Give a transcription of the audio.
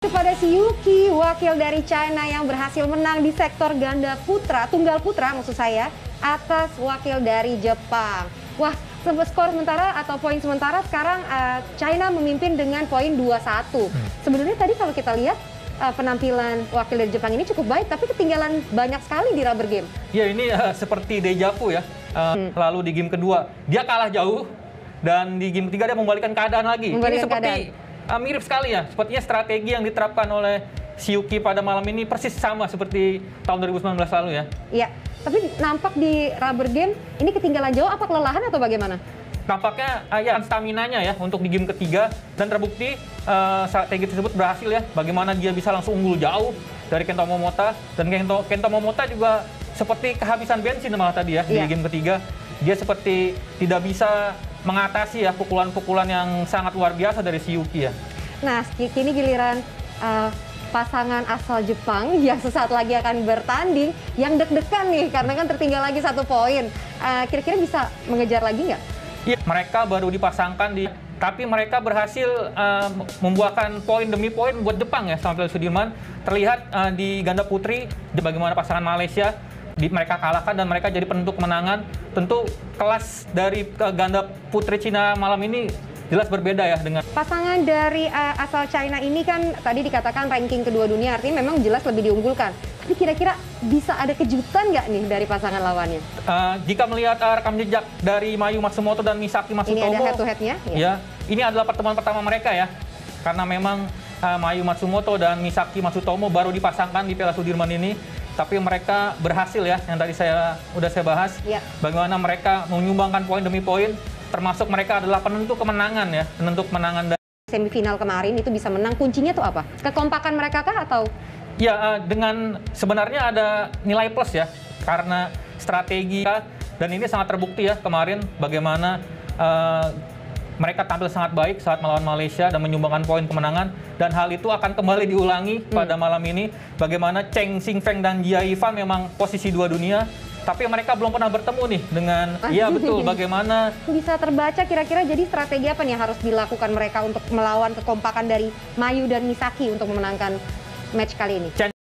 Kepada si Yuki, wakil dari China yang berhasil menang di sektor ganda putra, tunggal putra maksud saya, atas wakil dari Jepang. Wah, skor sementara atau poin sementara sekarang China memimpin dengan poin 2-1. Sebenarnya tadi kalau kita lihat penampilan wakil dari Jepang ini cukup baik, tapi ketinggalan banyak sekali di rubber game. Ya, ini seperti deja vu ya. Lalu di game kedua dia kalah jauh, dan di game ketiga dia membalikkan keadaan lagi. Ini seperti mirip sekali ya, sepertinya strategi yang diterapkan oleh si Yuki pada malam ini persis sama seperti tahun 2019 lalu ya. Iya, tapi nampak di rubber game ini ketinggalan jauh, apa kelelahan atau bagaimana? Nampaknya ya staminanya ya untuk di game ketiga, dan terbukti strategi tersebut berhasil ya. Bagaimana dia bisa langsung unggul jauh dari Kento Momota, dan Kento Momota juga seperti kehabisan bensin malah tadi ya di game ketiga. Dia seperti tidak bisa mengatasi ya pukulan-pukulan yang sangat luar biasa dari si Yuki ya. Nah, kini giliran pasangan asal Jepang yang sesaat lagi akan bertanding, yang deg-degan nih karena kan tertinggal lagi 1 poin. Kira-kira bisa mengejar lagi nggak? Iya, mereka baru dipasangkan tapi mereka berhasil membuahkan poin demi poin buat Jepang ya sampai Sudirman. Terlihat di ganda putri bagaimana pasangan Malaysia mereka kalahkan dan mereka jadi penentu kemenangan. Tentu kelas dari ganda putri Cina malam ini jelas berbeda ya dengan pasangan dari asal China ini. Kan tadi dikatakan ranking kedua dunia, artinya memang jelas lebih diunggulkan. Tapi kira-kira bisa ada kejutan nggak nih dari pasangan lawannya? Jika melihat rekam jejak dari Mayu Matsumoto dan Misaki Matsutomo, ini ada head-to-headnya ya, ini adalah pertemuan pertama mereka ya, karena memang Mayu Matsumoto dan Misaki Matsutomo baru dipasangkan di Piala Sudirman ini. Tapi mereka berhasil ya, yang tadi saya bahas, bagaimana mereka menyumbangkan poin demi poin, termasuk mereka adalah penentu kemenangan ya, penentu kemenangan dari semifinal kemarin itu bisa menang. Kuncinya tuh apa? Kekompakan mereka kah atau? Ya, dengan sebenarnya ada nilai plus ya, karena strategi, dan ini sangat terbukti ya kemarin bagaimana mereka tampil sangat baik saat melawan Malaysia dan menyumbangkan poin kemenangan, dan hal itu akan kembali diulangi pada malam ini. Bagaimana Cheng Xingfeng dan Jia Yifan memang posisi 2 dunia, tapi mereka belum pernah bertemu nih dengan, iya betul, bagaimana bisa terbaca kira-kira jadi strategi apa nih yang harus dilakukan mereka untuk melawan kekompakan dari Mayu dan Misaki untuk memenangkan match kali ini?